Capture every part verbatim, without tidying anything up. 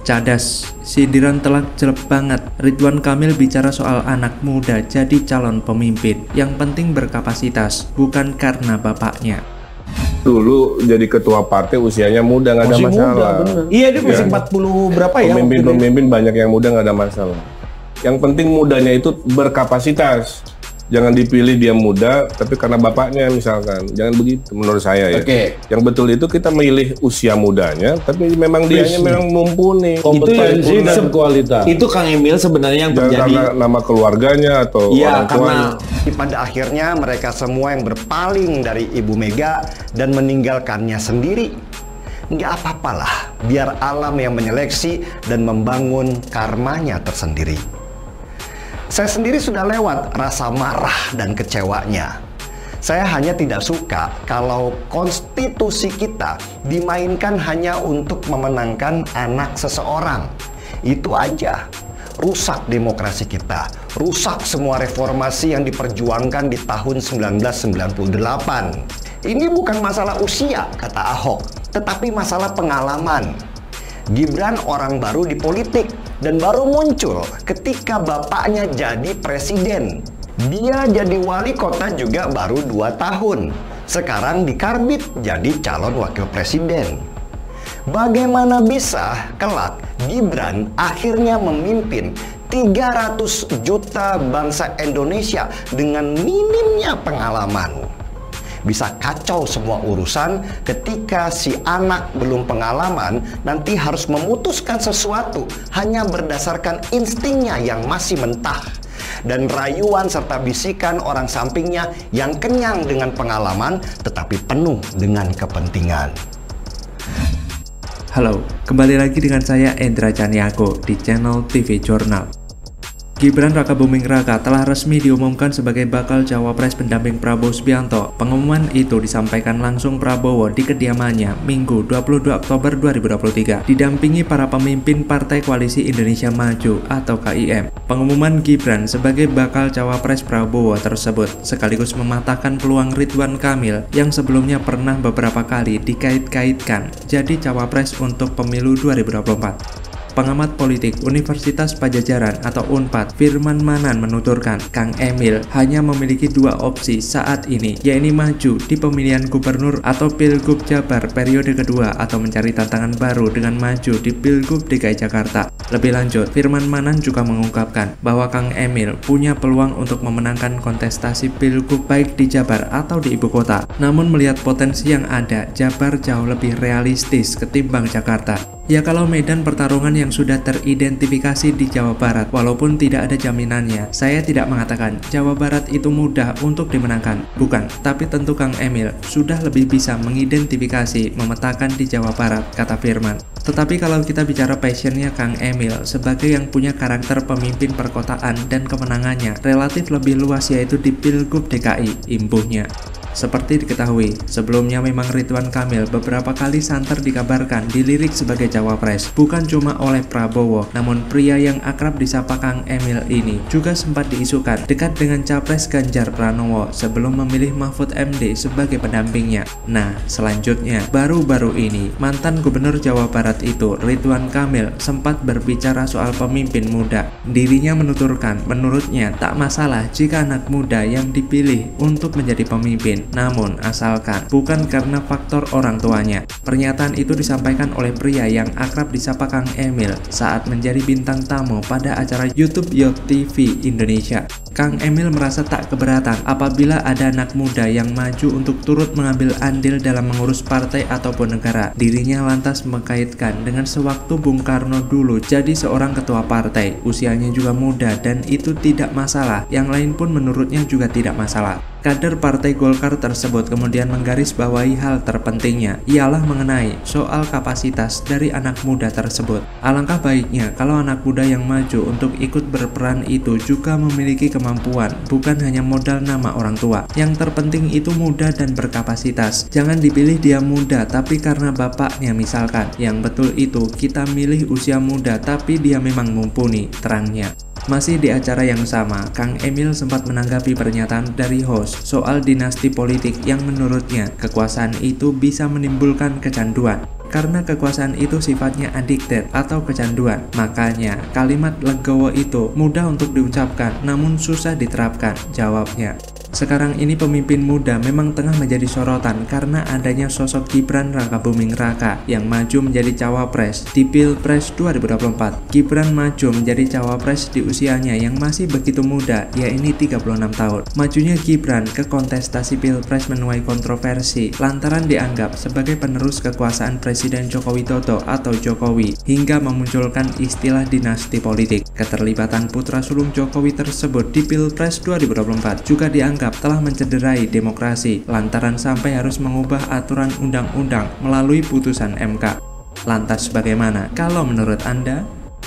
Cadas, sindiran telak jelek banget. Ridwan Kamil bicara soal anak muda jadi calon pemimpin. Yang penting berkapasitas, bukan karena bapaknya. Dulu jadi ketua partai usianya muda, nggak ada masalah. Muda, iya dia masih ya. empat puluh berapa ya? Pemimpin-pemimpin banyak yang muda nggak ada masalah. Yang penting mudanya itu berkapasitas. Jangan dipilih dia muda, tapi karena bapaknya misalkan. Jangan begitu menurut saya ya. Oke. Yang betul itu kita milih usia mudanya, tapi memang dianya memang mumpuni. Kompetensi dan kualitas. Itu Kang Emil sebenarnya yang jangan terjadi. Karena nama keluarganya atau ya, orang tuanya. Karena pada akhirnya mereka semua yang berpaling dari Ibu Mega dan meninggalkannya sendiri. Nggak apa-apalah, biar alam yang menyeleksi dan membangun karmanya tersendiri. Saya sendiri sudah lewat rasa marah dan kecewanya. Saya hanya tidak suka kalau konstitusi kita dimainkan hanya untuk memenangkan anak seseorang. Itu aja. Rusak demokrasi kita. Rusak semua reformasi yang diperjuangkan di tahun seribu sembilan ratus sembilan puluh delapan. Ini bukan masalah usia, kata Ahok, tetapi masalah pengalaman. Gibran orang baru di politik dan baru muncul ketika bapaknya jadi presiden. Dia jadi wali kota juga baru dua tahun. Sekarang dikarbit jadi calon wakil presiden. Bagaimana bisa kelak Gibran akhirnya memimpin tiga ratus juta bangsa Indonesia dengan minimnya pengalaman? Bisa kacau semua urusan ketika si anak belum pengalaman nanti harus memutuskan sesuatu hanya berdasarkan instingnya yang masih mentah dan rayuan serta bisikan orang sampingnya yang kenyang dengan pengalaman tetapi penuh dengan kepentingan. Halo, kembali lagi dengan saya Endra Caniago di channel T V Jurnal. Gibran Rakabuming Raka telah resmi diumumkan sebagai bakal cawapres pendamping Prabowo Subianto. Pengumuman itu disampaikan langsung Prabowo di kediamannya Minggu dua puluh dua Oktober dua ribu dua puluh tiga, didampingi para pemimpin Partai Koalisi Indonesia Maju atau K I M. Pengumuman Gibran sebagai bakal cawapres Prabowo tersebut sekaligus mematahkan peluang Ridwan Kamil yang sebelumnya pernah beberapa kali dikait-kaitkan jadi cawapres untuk pemilu dua ribu dua puluh empat. Pengamat politik Universitas Pajajaran atau Unpad, Firman Manan menuturkan, Kang Emil hanya memiliki dua opsi saat ini, yaitu maju di pemilihan gubernur atau Pilgub Jabar periode kedua atau mencari tantangan baru dengan maju di Pilgub D K I Jakarta. Lebih lanjut, Firman Manan juga mengungkapkan bahwa Kang Emil punya peluang untuk memenangkan kontestasi Pilgub baik di Jabar atau di ibu kota. Namun melihat potensi yang ada, Jabar jauh lebih realistis ketimbang Jakarta. Ya kalau medan pertarungan yang sudah teridentifikasi di Jawa Barat, walaupun tidak ada jaminannya, saya tidak mengatakan Jawa Barat itu mudah untuk dimenangkan. Bukan, tapi tentu Kang Emil sudah lebih bisa mengidentifikasi, memetakan di Jawa Barat, kata Firman. Tetapi kalau kita bicara passionnya Kang Emil sebagai yang punya karakter pemimpin perkotaan dan kemenangannya relatif lebih luas yaitu di Pilgub D K I, imbuhnya. Seperti diketahui, sebelumnya memang Ridwan Kamil beberapa kali santer dikabarkan dilirik sebagai cawapres, bukan cuma oleh Prabowo, namun pria yang akrab disapa Kang Emil ini juga sempat diisukan dekat dengan Capres Ganjar Pranowo sebelum memilih Mahfud M D sebagai pendampingnya. Nah, selanjutnya, baru-baru ini, mantan Gubernur Jawa Barat itu, Ridwan Kamil, sempat berbicara soal pemimpin muda. Dirinya menuturkan, menurutnya tak masalah jika anak muda yang dipilih untuk menjadi pemimpin, namun asalkan bukan karena faktor orang tuanya. Pernyataan itu disampaikan oleh pria yang akrab disapa Kang Emil saat menjadi bintang tamu pada acara YouTube Yo T V Indonesia. Kang Emil merasa tak keberatan apabila ada anak muda yang maju untuk turut mengambil andil dalam mengurus partai ataupun negara. Dirinya lantas mengkaitkan dengan sewaktu Bung Karno dulu jadi seorang ketua partai, usianya juga muda dan itu tidak masalah. Yang lain pun menurutnya juga tidak masalah. Kader Partai Golkar tersebut kemudian menggarisbawahi hal terpentingnya ialah mengenai soal kapasitas dari anak muda tersebut. Alangkah baiknya kalau anak muda yang maju untuk ikut berperan itu juga memiliki kemampuan, bukan hanya modal nama orang tua. Yang terpenting itu muda dan berkapasitas. Jangan dipilih dia muda tapi karena bapaknya misalkan. Yang betul itu kita milih usia muda tapi dia memang mumpuni, terangnya. Masih di acara yang sama, Kang Emil sempat menanggapi pernyataan dari host soal dinasti politik yang menurutnya kekuasaan itu bisa menimbulkan kecanduan. karena kekuasaan itu sifatnya addicted atau kecanduan. Makanya kalimat legowo itu mudah untuk diucapkan namun susah diterapkan, jawabnya. Sekarang ini pemimpin muda memang tengah menjadi sorotan karena adanya sosok Gibran Rakabuming Raka yang maju menjadi cawapres di Pilpres dua ribu dua puluh empat. Gibran maju menjadi cawapres di usianya yang masih begitu muda, yaitu tiga puluh enam tahun. Majunya Gibran ke kontestasi Pilpres menuai kontroversi lantaran dianggap sebagai penerus kekuasaan Presiden Joko Widodo atau Jokowi hingga memunculkan istilah dinasti politik. Keterlibatan putra sulung Jokowi tersebut di Pilpres dua ribu dua puluh empat juga dianggap telah mencederai demokrasi lantaran sampai harus mengubah aturan undang-undang melalui putusan M K. Lantas bagaimana kalau menurut Anda?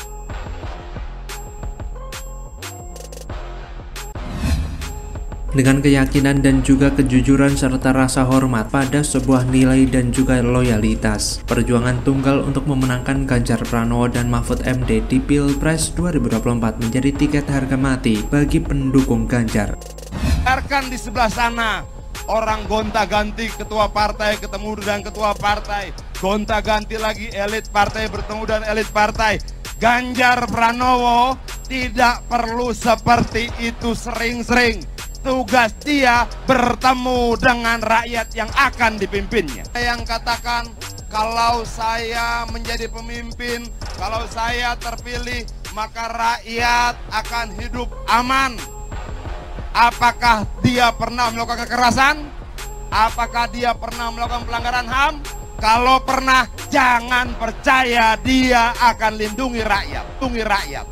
Dengan keyakinan dan juga kejujuran serta rasa hormat pada sebuah nilai dan juga loyalitas, perjuangan tunggal untuk memenangkan Ganjar Pranowo dan Mahfud M D di Pilpres dua ribu dua puluh empat menjadi tiket harga mati bagi pendukung Ganjar. Biarkan di sebelah sana orang gonta-ganti ketua partai ketemu dengan ketua partai, gonta-ganti lagi elit partai bertemu dengan elit partai. Ganjar Pranowo tidak perlu seperti itu sering-sering. Tugas dia bertemu dengan rakyat yang akan dipimpinnya. Yang katakan kalau saya menjadi pemimpin, kalau saya terpilih, maka rakyat akan hidup aman. Apakah dia pernah melakukan kekerasan? Apakah dia pernah melakukan pelanggaran H A M? Kalau pernah, jangan percaya dia akan lindungi rakyat, lindungi rakyat.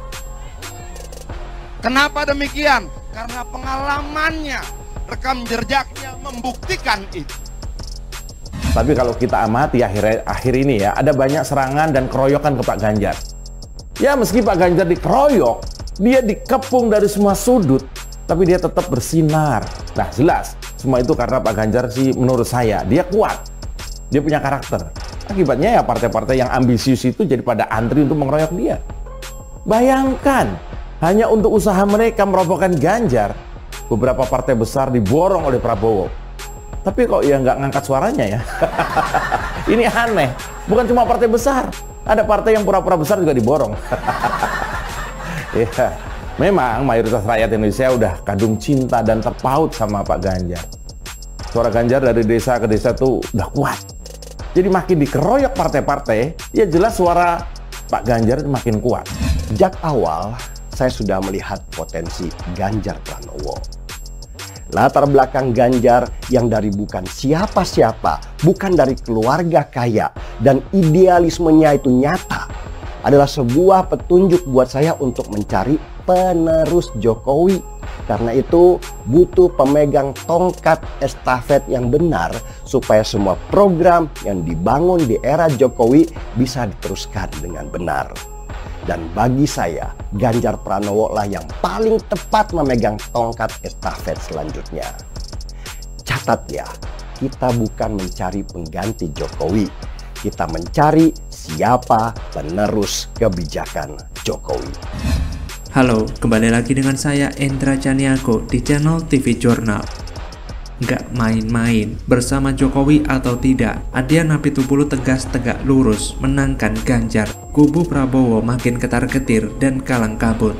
Kenapa demikian? Karena pengalamannya, rekam jejaknya membuktikan itu. Tapi kalau kita amati akhir, akhir ini ya, ada banyak serangan dan keroyokan ke Pak Ganjar. Ya meski Pak Ganjar dikeroyok, dia dikepung dari semua sudut, tapi dia tetap bersinar. Nah jelas, semua itu karena Pak Ganjar sih menurut saya, dia kuat. Dia punya karakter. Akibatnya ya partai-partai yang ambisius itu jadi pada antri untuk mengeroyok dia. Bayangkan, hanya untuk usaha mereka merobohkan Ganjar, beberapa partai besar diborong oleh Prabowo. Tapi kok ya nggak ngangkat suaranya ya? Ini aneh. Bukan cuma partai besar, ada partai yang pura-pura besar juga diborong. Ya, memang mayoritas rakyat Indonesia udah kadung cinta dan terpaut sama Pak Ganjar. Suara Ganjar dari desa ke desa tuh udah kuat. Jadi makin dikeroyok partai-partai, ya jelas suara Pak Ganjar makin kuat. Sejak awal, saya sudah melihat potensi Ganjar Pranowo. Latar belakang Ganjar yang dari bukan siapa-siapa, bukan dari keluarga kaya, dan idealismenya itu nyata, adalah sebuah petunjuk buat saya untuk mencari penerus Jokowi. Karena itu butuh pemegang tongkat estafet yang benar supaya semua program yang dibangun di era Jokowi bisa diteruskan dengan benar. Dan bagi saya, Ganjar Pranowo lah yang paling tepat memegang tongkat estafet selanjutnya. Catat ya, kita bukan mencari pengganti Jokowi. Kita mencari siapa penerus kebijakan Jokowi. Halo, kembali lagi dengan saya Endra Caniago di channel T V Jurnal. Nggak main-main, bersama Jokowi atau tidak, Adian Apitupulu tegas tegak lurus menangkan Ganjar. Kubu Prabowo makin ketar-ketir dan kalang kabut.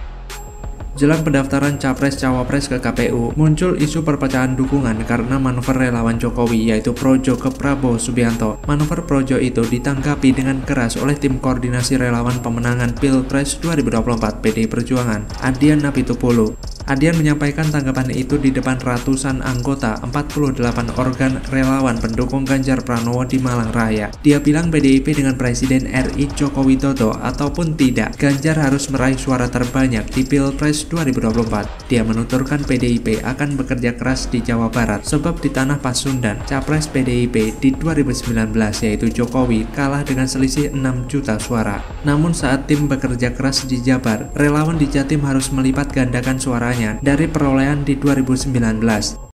Jelang pendaftaran Capres-Cawapres ke K P U, muncul isu perpecahan dukungan karena manuver relawan Jokowi yaitu Projo ke Prabowo Subianto. Manuver Projo itu ditanggapi dengan keras oleh tim koordinasi relawan pemenangan Pilpres dua ribu dua puluh empat P D I Perjuangan, Adian Apitupulu. Adian menyampaikan tanggapan itu di depan ratusan anggota empat puluh delapan organ relawan pendukung Ganjar Pranowo di Malang Raya. Dia bilang P D I P dengan Presiden R I Joko Widodo ataupun tidak, Ganjar harus meraih suara terbanyak di Pilpres dua ribu dua puluh empat. Dia menuturkan P D I P akan bekerja keras di Jawa Barat sebab di tanah Pasundan, Capres P D I P di dua ribu sembilan belas yaitu Jokowi kalah dengan selisih enam juta suara. Namun saat tim bekerja keras di Jabar, relawan di Jatim harus melipat gandakan suaranya dari perolehan di dua ribu sembilan belas.